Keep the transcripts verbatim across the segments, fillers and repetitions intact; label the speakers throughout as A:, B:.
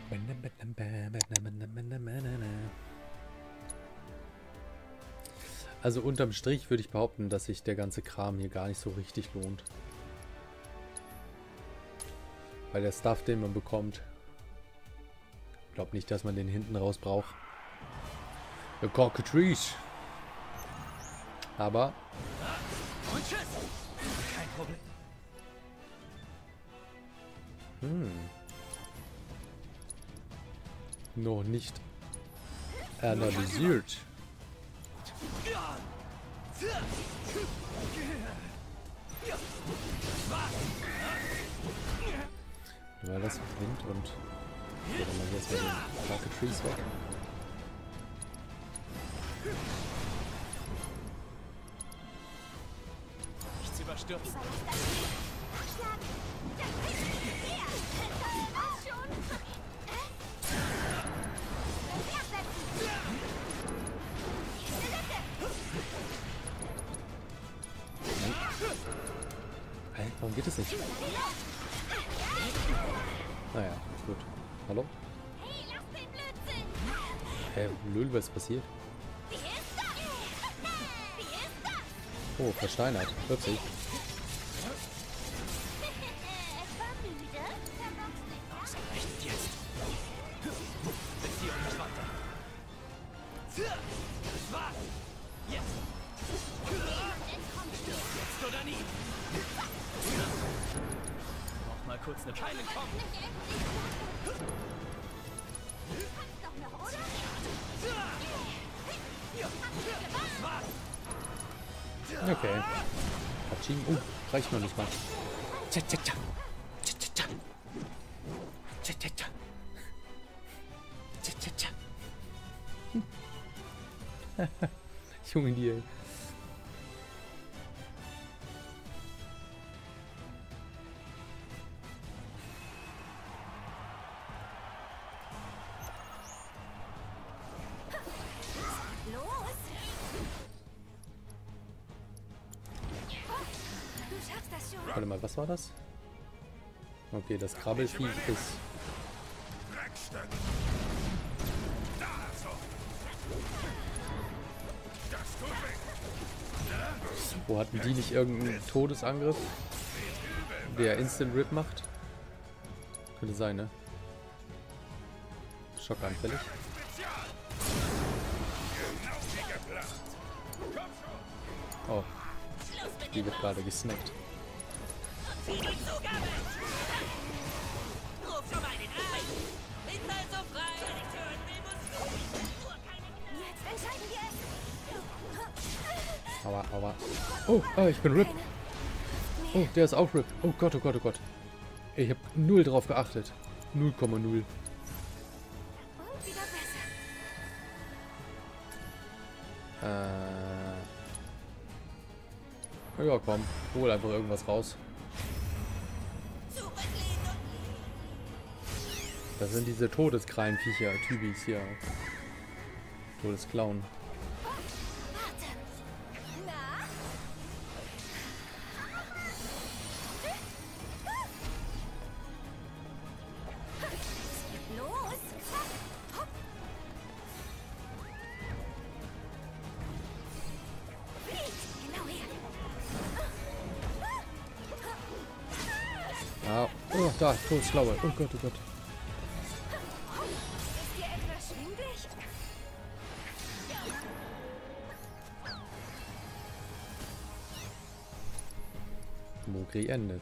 A: Also unterm Strich würde ich behaupten, dass sich der ganze Kram hier gar nicht so richtig lohnt. Weil der Stuff, den man bekommt, ich glaube nicht, dass man den hinten raus braucht. The Cockatrice. Aber
B: Kein Problem.
A: hm, noch nicht analysiert. Weil das Wind und oder mal jetzt mit den Cockatrice weg.
B: Nichts überstürzen.
A: Hä? Warum geht es nicht? Naja, gut. Hallo? Hä, Lül, was ist passiert? Oh, versteinert. Plötzlich.
B: Ausgerechnet jetzt. Beziehung nicht weiter. Das war's. Jetzt. Jetzt oder nie. Noch mal kurz eine Keile kommen.
A: Okay. Katsching. Oh, reicht noch nicht mal. Tja, tja, tja. Tja, tja, tja. Tja, tja, tja. Tja, tja, tja. Hm. Junge, die, ey. Warte mal, was war das? Okay, das Krabbelvieh ist... Wo hatten die nicht irgendeinen Todesangriff, der Instant Rip macht? Könnte sein, ne? Schockanfällig. Oh. Die wird gerade gesnackt. Aber, aber. Oh, oh, ich bin Rip. Oh, der ist auch Rip. Oh Gott, oh Gott, oh Gott. Ich habe null drauf geachtet. null Komma null. Äh. Ja, komm. Hol einfach irgendwas raus. Das sind diese Todeskrallenviecher, Tübis hier. Todesklauen. Ah, oh, da, Todesklaue. Oh Gott, oh Gott. Mogri endet.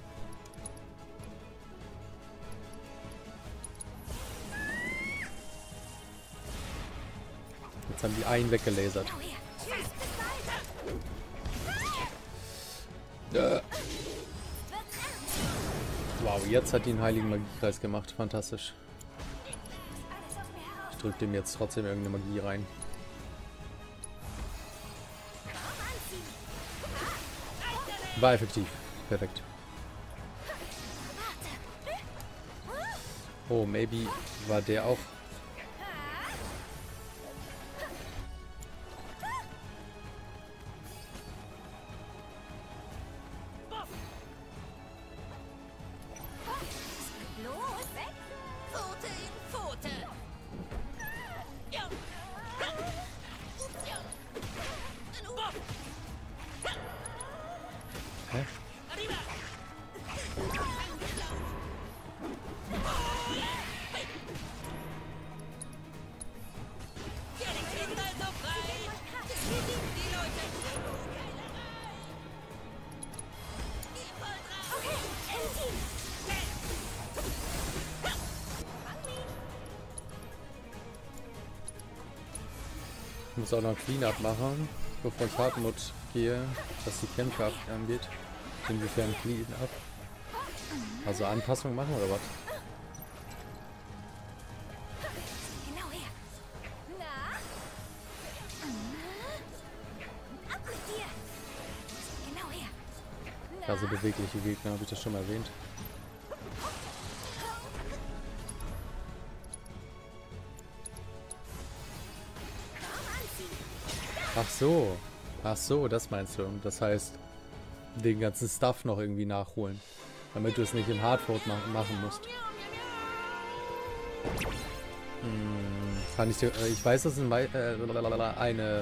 A: Jetzt haben die einen weggelasert. Äh. Wow, jetzt hat die einen heiligen Magiekreis gemacht. Fantastisch. Ich drücke dem jetzt trotzdem irgendeine Magie rein. War effektiv. Perfekt. Oh, maybe war der auch... Ich muss auch noch Clean-Up machen, bevor ich Hardmode gehe, was die Kämpfe angeht. Inwiefern Clean-Up? Also Anpassungen machen oder was?
C: Genau her. Na? Ab mit dir. Genau her.
A: Also bewegliche Gegner, habe ich das schon mal erwähnt. Ach so. Ach so, das meinst du. Das heißt, den ganzen Stuff noch irgendwie nachholen. Damit du es nicht in Hardmode ma machen musst. Hm, kann ich dir, äh, ich weiß, dass ein Mei äh, eine...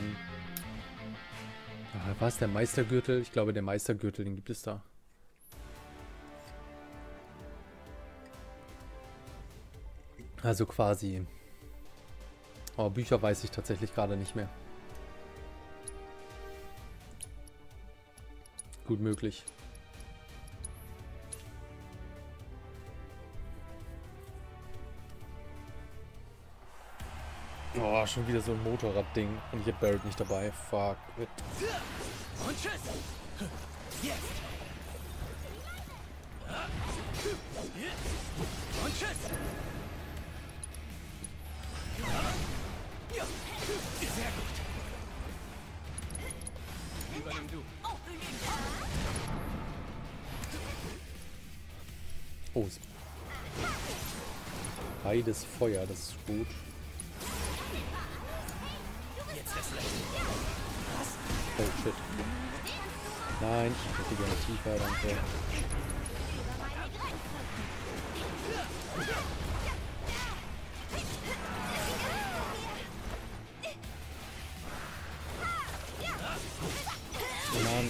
A: Ah, was, der Meistergürtel? Ich glaube, der Meistergürtel, den gibt es da. Also quasi... Oh, Bücher weiß ich tatsächlich gerade nicht mehr. Gut möglich. Oh, schon wieder so ein Motorradding. Und ich hab Barret nicht dabei. Fuck it.
B: Und tschüss! Jetzt! Und tschüss! Ja. Sehr gut! Übernimm du!
A: Oh, es- beides Feuer, das ist gut.
B: Jetzt erst recht!
A: Oh shit. Nein, ich hätte gerne tiefer, danke. Mann.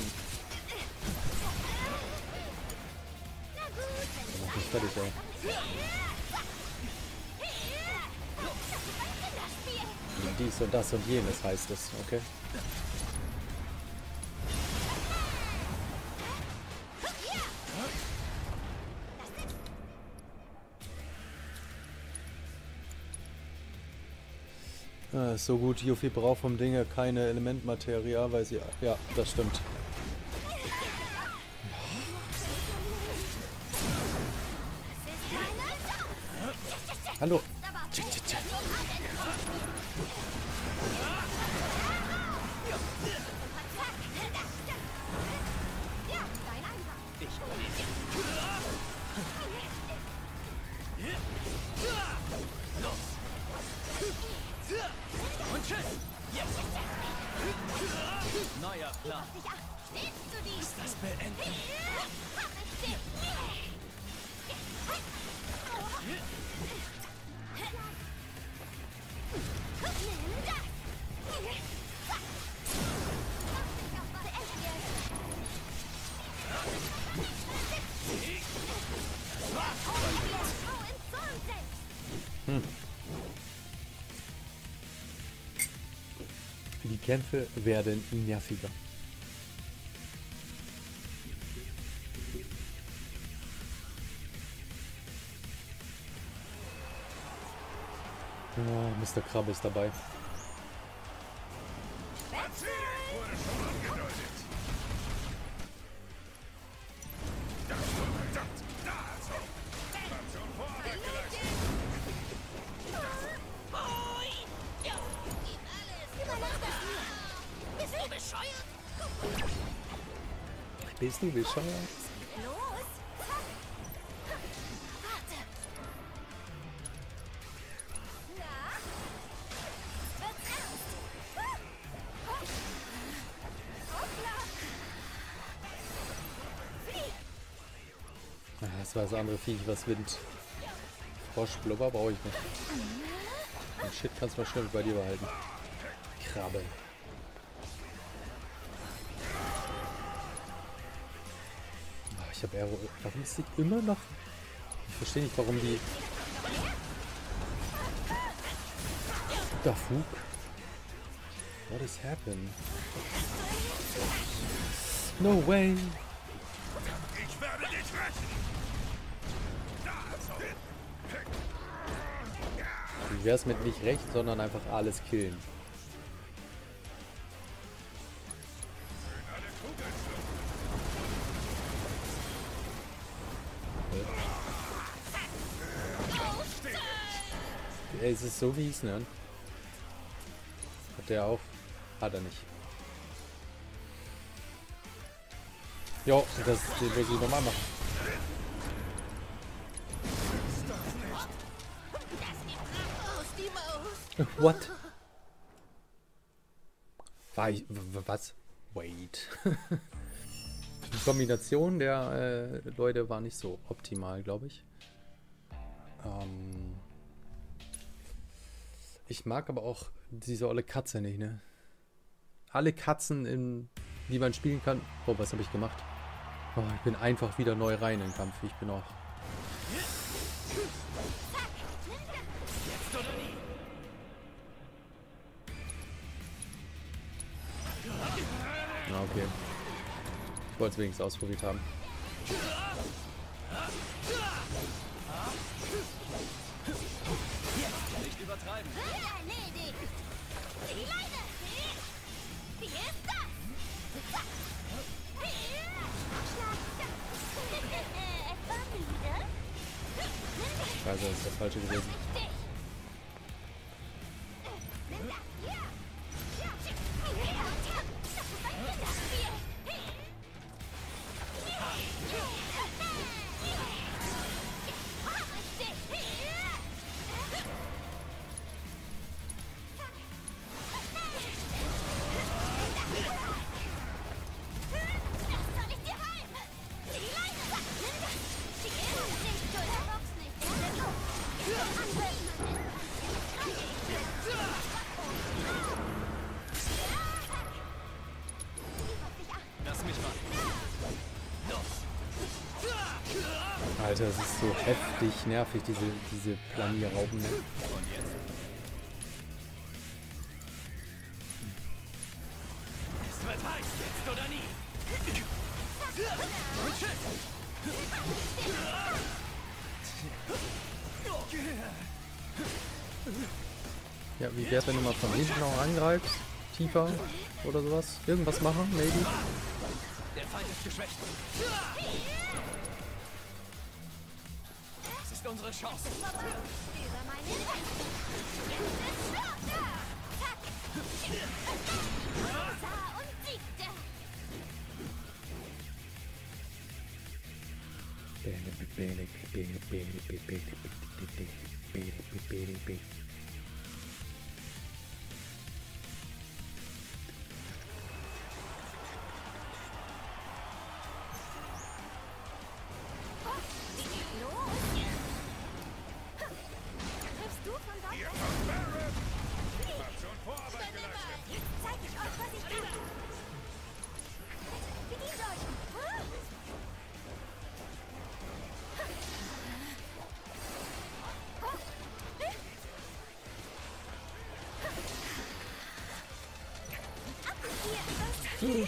A: Ich mach mich fertig, ey. Dies und das und jenes heißt es, okay? Ah, ist so gut, Yuffie braucht vom Dinge keine Elementmaterie, weil sie... Ja, das stimmt. Hallo. Tsch, tsch, tsch.
B: Und tschüss! Jetzt! Neuer Plan! Ist das beenden?
A: Hm. Die Kämpfe werden nerviger. Ja, Mister Krabbe ist dabei. Bist du bescheuert?
C: Los! Warte! Na? Wird's ernst? Hoppla!
A: Ah, das war das andere Viech, was Wind. Froschblubber brauche ich nicht. Und Shit kannst du mal schnell bei dir behalten. Krabbe. Ich habe Aero. Warum ist sie immer noch? Ich verstehe nicht, warum die. Da Fug. What is happening? No way.
D: Ich werde dich rächen!
A: Wie wär's mit nicht recht, sondern einfach alles killen? ey, es ist so fies, ne? Hat der auch? Hat er nicht. Jo, das den will ich nochmal machen. What? War ich, was? Wait. Die Kombination der äh, Leute war nicht so optimal, glaube ich. Ähm ich mag aber auch diese olle Katze nicht, ne? Alle Katzen, in, die man spielen kann. Oh, was habe ich gemacht? Oh, ich bin einfach wieder neu rein in den Kampf. Ich bin auch... Na, okay. Ich wollte es wenigstens ausprobiert haben.
B: Nicht übertreiben.
C: Erledigt! Die Leine! Wie ist das? Schlag! Etwa müde?
A: Scheiße, das ist der falsche gewesen.
C: Richtig! Nimm das! Ja! Ja! Ja! Das ist ein Kinderspiel!
B: Lass mich mal.
A: Alter, das ist so heftig nervig, diese, diese Planierraupen. Ne?
B: Und jetzt? Es wird heiß, jetzt oder nie.
A: Ja, wie wär's, wenn du mal von hinten noch angreifst? Tiefer oder sowas? Irgendwas machen, maybe?
B: Der Feind ist geschwächt. Das ist unsere Chance.
C: Über meine Grenzen! Jetzt ist Schluss! Zack! Sah und siegte! Triffst du von dort?
D: Ihr von Barrett! Habt schon Vorarbeit geleistet.
C: Jetzt zeig ich euch, was ich kann! Bedient euch! Ab mit dir!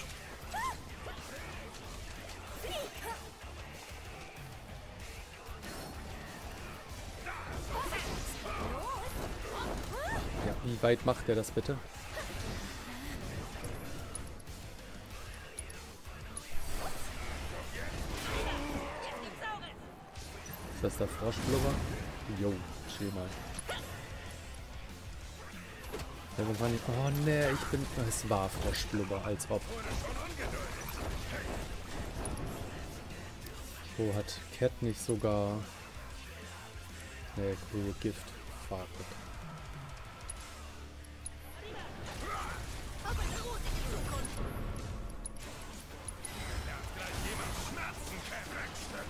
A: Ja, wie weit macht der das bitte? Ist das der Froschblubber? Jo, chill mal. Irgendwann, oh ne, ich bin... Es war Froschblubber, als ob. Oh, hat Cat nicht sogar... Ne, cool, Gift. Fuck it.
D: Lernt gleich jemand Schmerzen kennen.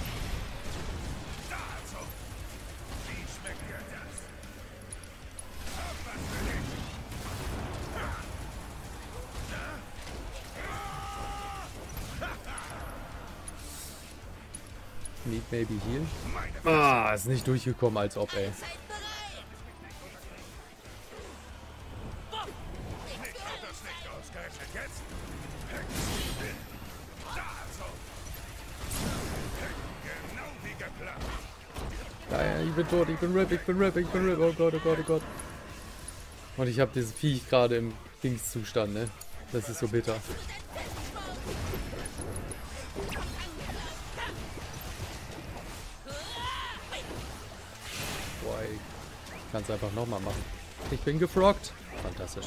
D: Da also. Wie schmeckt dir das? Hab was für dich.
A: Need maybe heal. Ah, ist nicht durchgekommen, als ob, ey.
C: Seid bereit!
D: Nicht hat das nicht ausgerechnet jetzt. Da also. Genau wie geplant.
A: Geil, ich bin tot, ich bin RIP, ich bin RIP, ich bin RIP. Oh Gott, oh Gott, oh Gott. Und ich habe dieses Viech gerade im Dingszustand, ne? Das ist so bitter. Boah, ey. kann es einfach nochmal machen. Ich bin gefroggt. Fantastisch.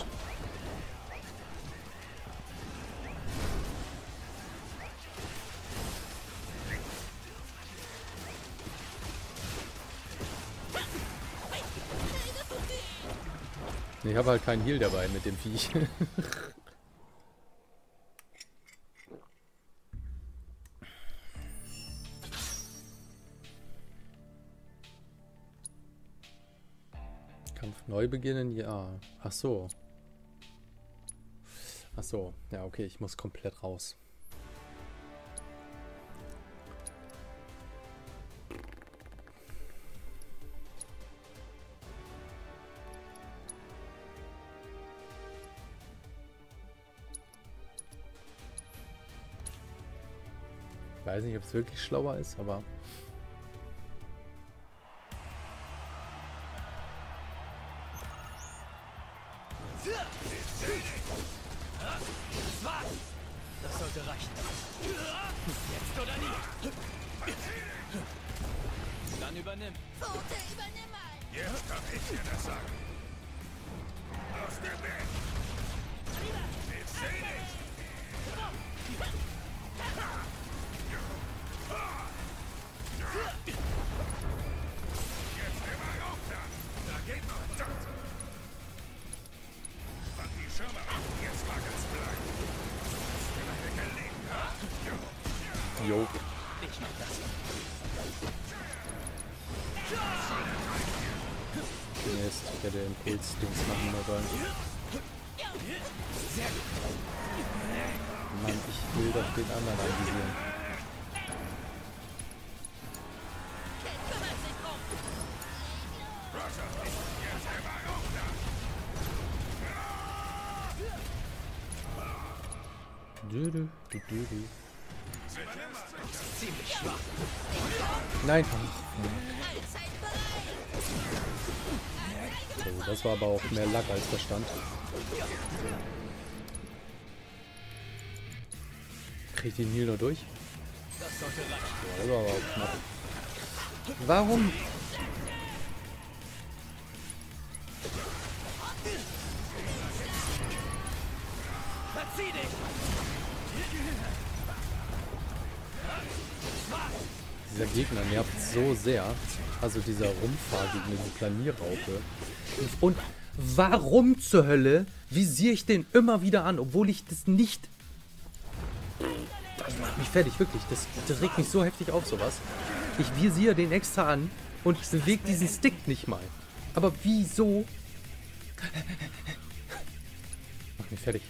A: Ich habe halt keinen Heal dabei mit dem Viech. Kampf neu beginnen? Ja. Ach so. Ach so. Ja, okay, ich muss komplett raus. Ich weiß nicht, ob es wirklich schlauer ist, aber...
B: Das sollte reichen. Jetzt oder nie. Dann übernimm.
C: Pfote, übernimm mal!
D: Jetzt kann ich dir das sagen. Aus dem Weg! Ich seh dich! Jetzt immer auf da! Da geht noch das! Mach die Schirme ab, jetzt mag es bleiben. Hast du eine Gelegenheit?
A: Jo.
B: Ich mach das.
A: Mist, ich hätte Impuls-Dings machen sollen. Mann, ich will doch den anderen anvisieren.
C: Ken kümmert sich drum!
D: Jetzt immer auf da!
A: Du, du, du, du, du.
B: Ziemlich schwach.
A: Nein.
C: Allzeit bereit!
A: So, das war aber auch mehr Lack als Verstand. Krieg ich den Heal nur durch?
B: Das sollte reichen.
A: Ja, das war aber auch knapp. Warum?
B: Verzieh dich!
A: Dieser Gegner nervt so sehr. Also dieser Rumpfahrgegner, diese Planierraupe. Und warum zur Hölle visiere ich den immer wieder an, obwohl ich das nicht... Das macht mich fertig, wirklich. Das, das regt mich so heftig auf, sowas. Ich visiere den extra an und bewege diesen Stick nicht mal. Aber wieso? Macht mich fertig.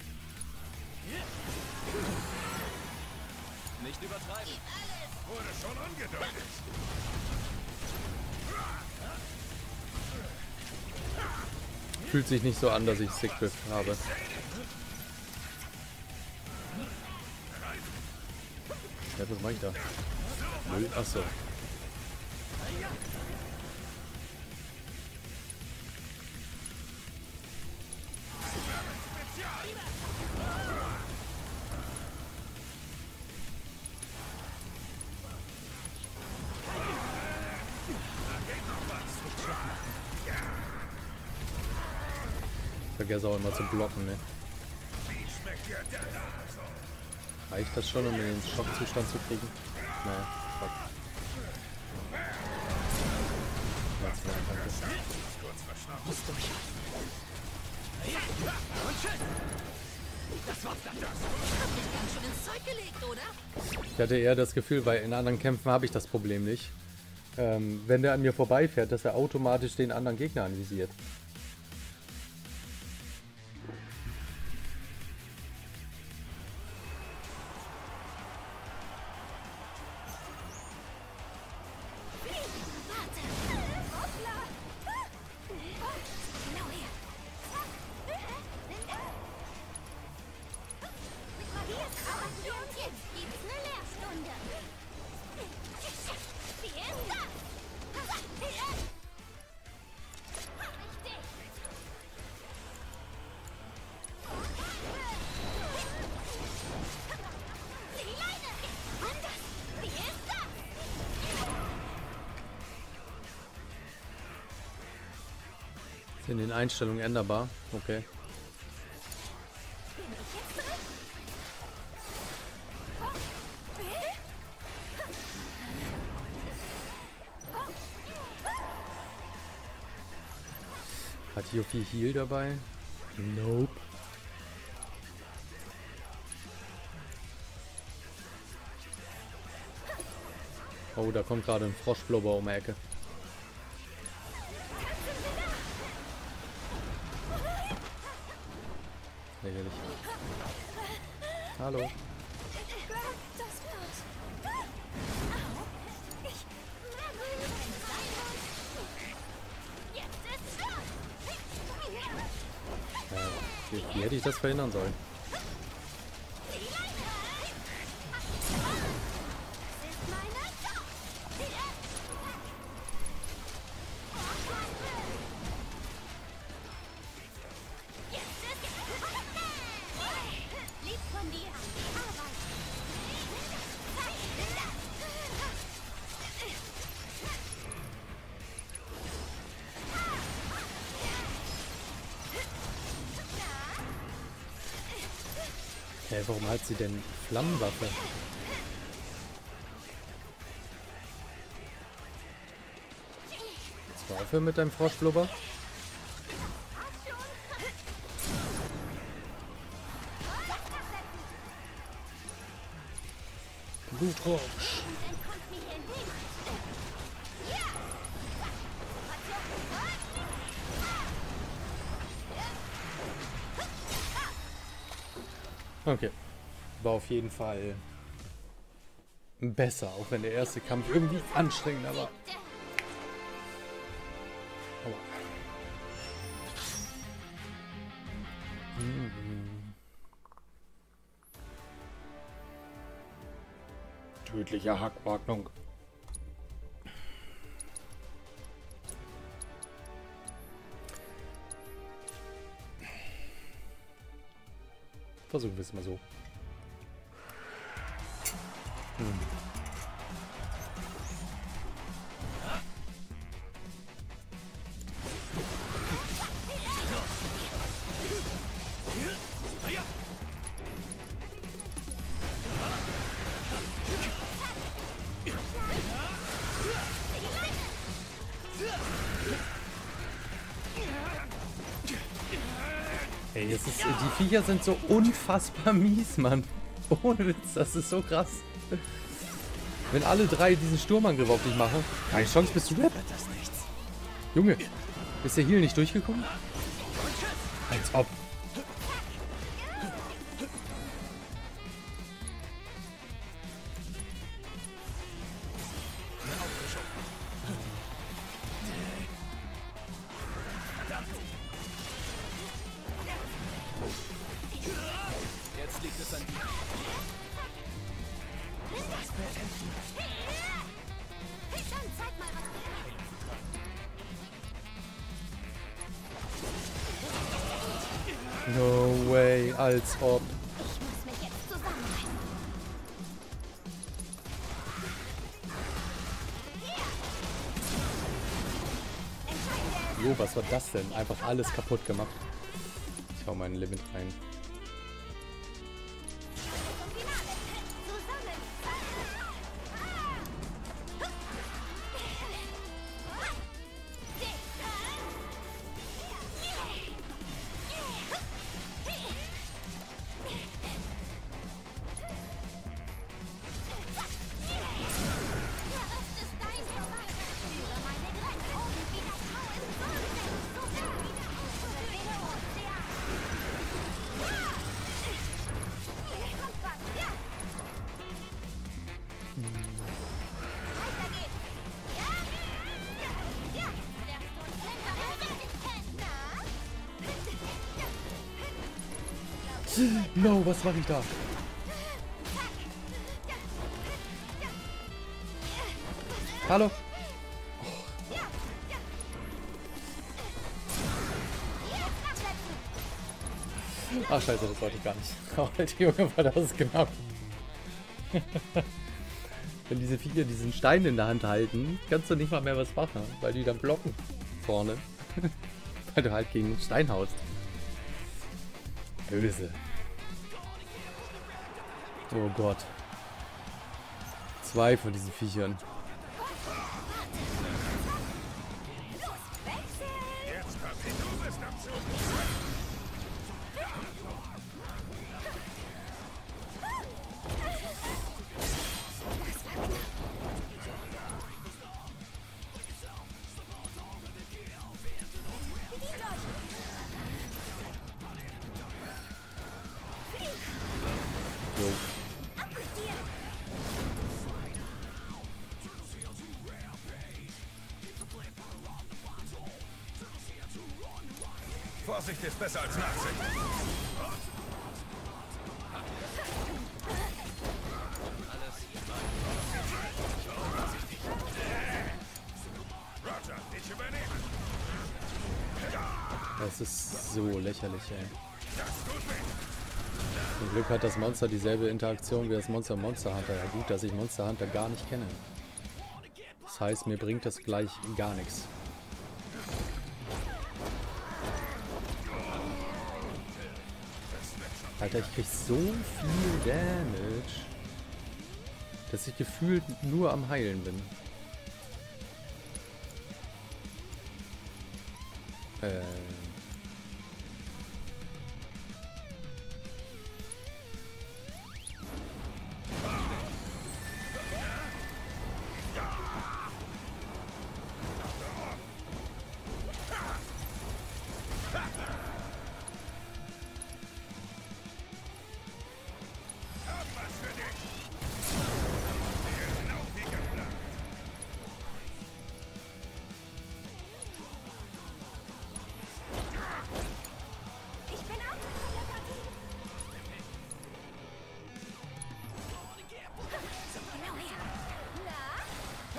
B: Nicht übertreiben.
D: Wurde schon angedeutet.
A: Fühlt sich nicht so an, dass ich Sickgriff habe. Ja, was mache ich da? Müll? Achso. Ich vergesse auch immer zu blocken, ne? Reicht das schon, um ihn in den Schockzustand zu kriegen? Naja, fuck. Ganz klar, danke.
B: Muss durch. Und tschüss. Das war's dann.
C: Hab dich ganz schön ins Zeug gelegt, oder?
A: Ich hatte eher das Gefühl, weil in anderen Kämpfen habe ich das Problem nicht. Ähm, wenn der an mir vorbeifährt, dass er automatisch den anderen Gegner anvisiert. In den Einstellungen änderbar. Okay.
C: Bin ich jetzt dran?
A: Hat hier viel Heal dabei? Nope. Oh, da kommt gerade ein Froschblubber um die Ecke. Lächerlich. Hallo.
C: Das war's. Ich merke, wenn es sein muss. Jetzt ist Schluss.
A: Äh, wie, wie hätte ich das verhindern sollen?
C: Das ist meine Top. Jetzt ist lieb von dir. Arbeit.
A: Hä, warum hat sie denn Flammenwaffe? Zweifel mit deinem Froschblubber? Blutrausch.
C: Entkommt mir hier nicht. Ja.
A: Okay. War auf jeden Fall besser, auch wenn der erste Kampf irgendwie anstrengender war. Aua. Mhm. Tödliche Hackmagnung. Versuchen wir es mal so. Hm. Ey, es ist, die Viecher sind so unfassbar mies, Mann. Ohne Witz, das ist so krass. Wenn alle drei diesen Sturmangriff auf dich machen, keine Chance, bist du dead. Junge, ist der Heal nicht durchgekommen? Als ob.
D: Jetzt liegt es an dir.
C: Dann zeig mal, was du
A: No way, als ob.
C: Ich muss mich jetzt zusammenreißen.
A: Jo, was war das denn? Einfach alles kaputt gemacht. Ich hau mein Limit rein.
C: Zum Finale. Zusammen.
A: No, was mache ich da? Hallo? Ach scheiße, das wollte ich gar nicht. Oh, Alter Junge, war das knapp. Wenn diese Viecher diesen Stein in der Hand halten, kannst du nicht mal mehr was machen, weil die dann blocken. Vorne. Weil du halt gegen den Stein haust. Böse. Oh Gott. Zwei von diesen Viechern.
D: Jetzt Papi, du bist am Zug.
A: Jo.
D: Vorsicht ist besser als Nachsicht. Roger, ich übernehme.
A: Das ist so lächerlich, ey.
D: Das tut weh.
A: Zum Glück hat das Monster dieselbe Interaktion wie das Monster Monster Hunter. Ja gut, dass ich Monster Hunter gar nicht kenne. Das heißt, mir bringt das gleich gar nichts. Alter, ich krieg so viel Damage, dass ich gefühlt nur am Heilen bin. Äh...
C: Ich bin auch von der Partie. Genau her. Na?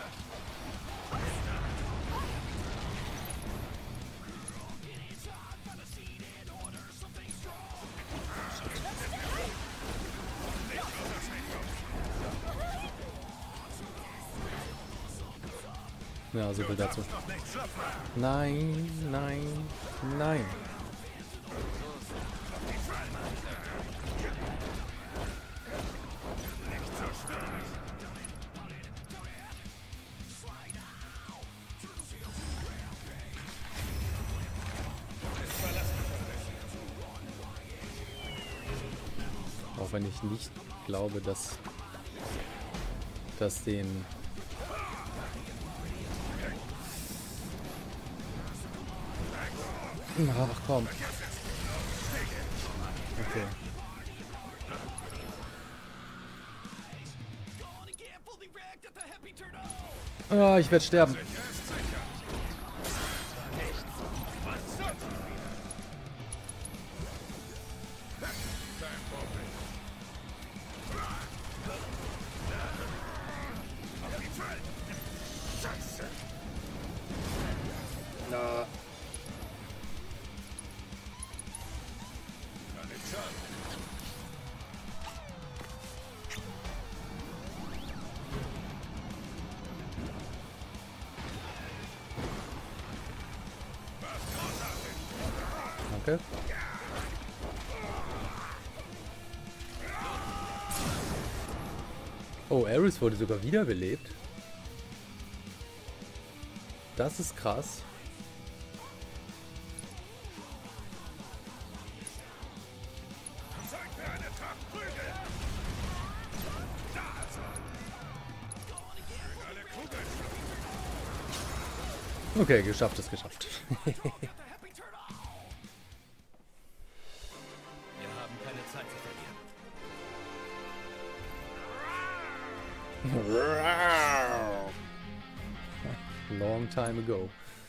A: Ja, so viel dazu.
D: Noch nicht schlafen.
A: Nein, nein, nein. Auch wenn ich nicht glaube, dass das den... Ach komm. Okay. Ah, ich werde sterben. Na. Danke. Oh, Ares wurde sogar wiederbelebt. Das ist krass.
D: Zeig mir eine Tat Prügel. Da also. Alle Kugeln.
A: Okay, geschafft ist geschafft.
E: Wir haben keine Zeit zu verlieren.
A: Long time ago.